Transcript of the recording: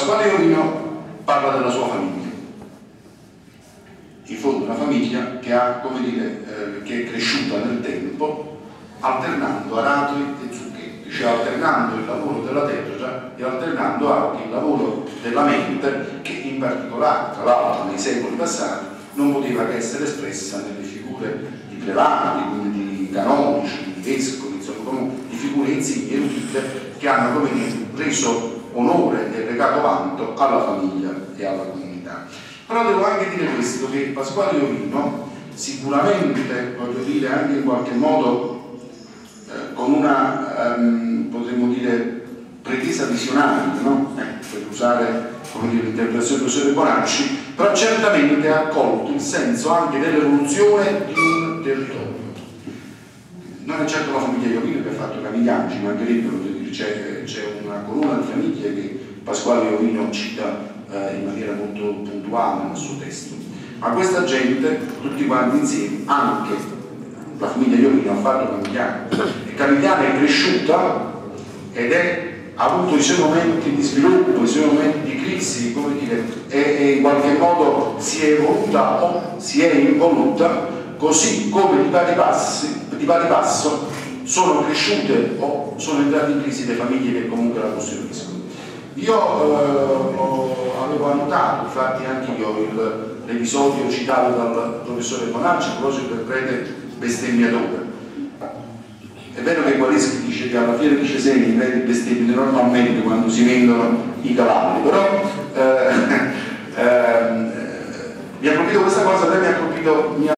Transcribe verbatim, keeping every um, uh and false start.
Pasquale Iovino parla della sua famiglia, in fondo una famiglia che, ha, come dire, eh, che è cresciuta nel tempo alternando aratri e zucchetti, cioè alternando il lavoro della terra e alternando anche il lavoro della mente, che in particolare, tra l'altro nei secoli passati, non poteva che essere espressa nelle figure di prelati, quindi di canonici, di vescovi, insomma, di figure insigne erudite che hanno, come dire, reso onore e regato vanto alla famiglia e alla comunità. Però devo anche dire questo, che Pasquale Iovino sicuramente, voglio dire, anche in qualche modo eh, con una, um, potremmo dire, pretesa visionaria, no? eh, per usare l'interpretazione di Giuseppe Bonacci, però certamente ha colto il senso anche dell'evoluzione di un territorio. Non è certo la famiglia Iovino che ha fatto Camigliangi, ma anche c'è una colonna di famiglie che Pasquale Iovino cita eh, in maniera molto puntuale nel suo testo. Ma questa gente, tutti quanti insieme, anche la famiglia Iovino ha fatto Camigliano, e Camigliano è cresciuta ed è, ha avuto i suoi momenti di sviluppo, i suoi momenti di crisi, come dire, e, e in qualche modo si è evoluta o si è involuta, così come di pari passi, di pari passo sono cresciute o sono entrate in crisi le famiglie che comunque la costruiscono. Io eh, avevo annotato, infatti anche io, l'episodio citato dal professore Bonacci, a proposito del prete bestemmiatore. È vero che Guareschi dice che alla fiera di Cesena i preti bestemmiano normalmente quando si vendono i cavalli, però eh, eh, mi ha colpito questa cosa, a me mi ha colpito, mi ha